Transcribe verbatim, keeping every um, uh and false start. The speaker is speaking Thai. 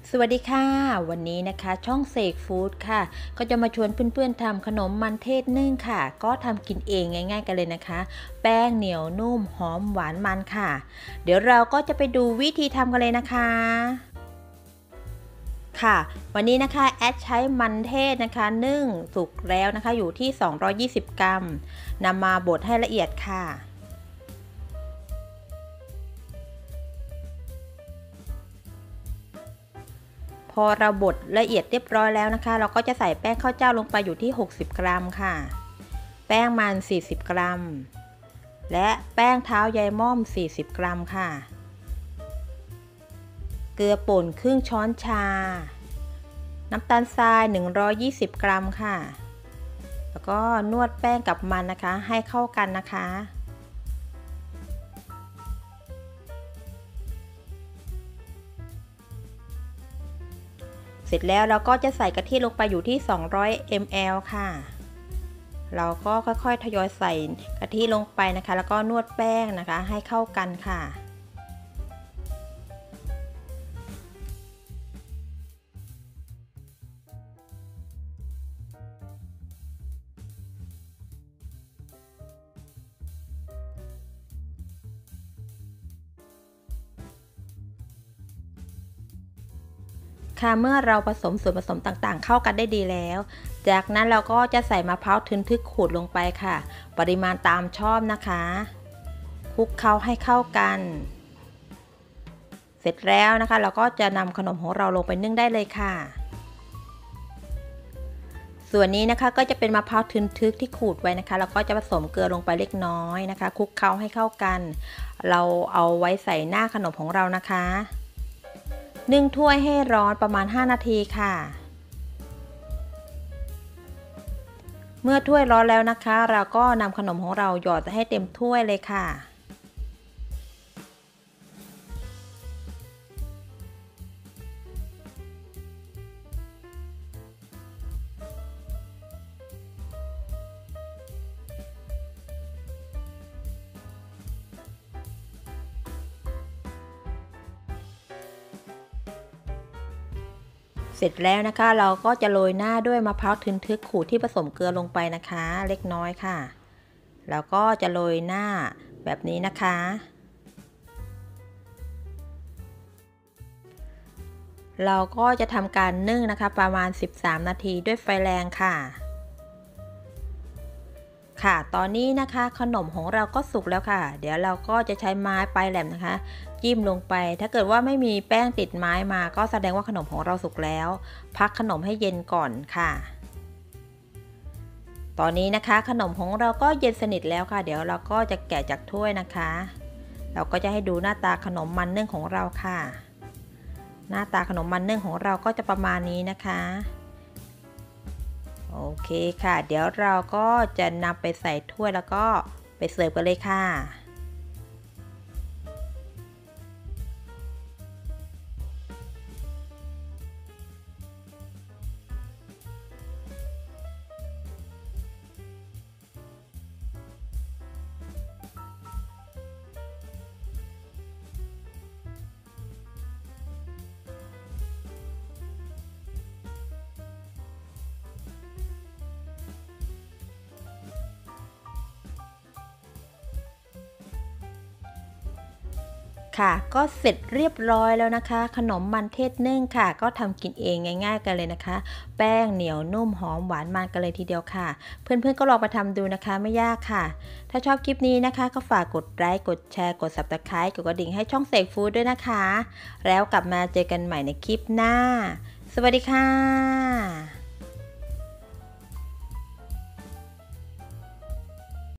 สวัสดีค่ะวันนี้นะคะช่องเสกฟู้ดค่ะก็จะมาชวนเพื่อนๆทำขนมมันเทศนึ่งค่ะก็ทำกินเองง่ายๆกันเลยนะคะแป้งเหนียวนุ่มหอมหวานมันค่ะเดี๋ยวเราก็จะไปดูวิธีทำกันเลยนะคะค่ะวันนี้นะคะแอดใช้มันเทศนะคะนึ่งสุกแล้วนะคะอยู่ที่สองร้อยยี่สิบกรัมนำมาบดให้ละเอียดค่ะพอเราบดละเอียดเรียบร้อยแล้วนะคะเราก็จะใส่แป้งข้าวเจ้าลงไปอยู่ที่หกสิบกรัมค่ะแป้งมันสี่สิบกรัมและแป้งเท้ายายม่อมสี่สิบกรัมค่ะเกลือป่นครึ่งช้อนชาน้ำตาลทรายหนึ่งร้อยยี่สิบกรัมค่ะแล้วก็นวดแป้งกับมันนะคะให้เข้ากันนะคะเสร็จแล้วเราก็จะใส่กะทิลงไปอยู่ที่สองร้อยมิลลิลิตร ค่ะเราก็ค่อยๆทยอยใส่กะทิลงไปนะคะแล้วก็นวดแป้งนะคะให้เข้ากันค่ะค่ะเมื่อเราผสมส่วนผสมต่างๆเข้ากันได้ดีแล้วจากนั้นเราก็จะใส่มะพร้าวทึนทึกขูดลงไปค่ะปริมาณตามชอบนะคะคลุกเคล้าให้เข้ากันเสร็จแล้วนะคะเราก็จะนำขนมของเราลงไปนึ่งได้เลยค่ะส่วนนี้นะคะก็จะเป็นมะพร้าวทึนทึกที่ขูดไว้นะคะแล้วก็จะผสมเกลือลงไปเล็กน้อยนะคะคลุกเคล้าให้เข้ากันเราเอาไว้ใส่หน้าขนมของเรานะคะนึ่งถ้วยให้ร้อนประมาณห้านาทีค่ะเมื่อถ้วยร้อนแล้วนะคะเราก็นำขนมของเราหยอดให้เต็มถ้วยเลยค่ะเสร็จแล้วนะคะเราก็จะโรยหน้าด้วยมะพร้าวทึนทึกขูดที่ผสมเกลือลงไปนะคะเล็กน้อยค่ะแล้วก็จะโรยหน้าแบบนี้นะคะเราก็จะทำการนึ่งนะคะประมาณสิบสามนาทีด้วยไฟแรงค่ะค่ะตอนนี้นะคะขนมของเราก็สุกแล้วค่ะเดี๋ยวเราก็จะใช้ไม้ปลายแหลมนะคะจิ้มลงไปถ้าเกิดว่าไม่มีแป้งติดไม้มาก็แสดงว่าขนมของเราสุกแล้วพักขนมให้เย็นก่อนค่ะตอนนี้นะคะขนมของเราก็เย็นสนิทแล้วค่ะเดี๋ยวเราก็จะแกะจากถ้วยนะคะเราก็จะให้ดูหน้าตาขนมมันนึ่งของเราค่ะหน้าตาขนมมันนึ่งของเราก็จะประมาณนี้นะคะโอเคค่ะเดี๋ยวเราก็จะนำไปใส่ถ้วยแล้วก็ไปเสิร์ฟกันเลยค่ะค่ะก็เสร็จเรียบร้อยแล้วนะคะขนมมันเทศนึ่งค่ะก็ทำกินเองง่ายๆกันเลยนะคะแป้งเหนียวนุ่มหอมหวานมันกันเลยทีเดียวค่ะเพื่อนๆก็ลองไปทำดูนะคะไม่ยากค่ะถ้าชอบคลิปนี้นะคะก็ฝากกดไลค์กดแชร์กด ซับสไครบ์ กดกระดิ่งให้ช่องเสกฟู้ดด้วยนะคะแล้วกลับมาเจอกันใหม่ในคลิปหน้าสวัสดีค่ะ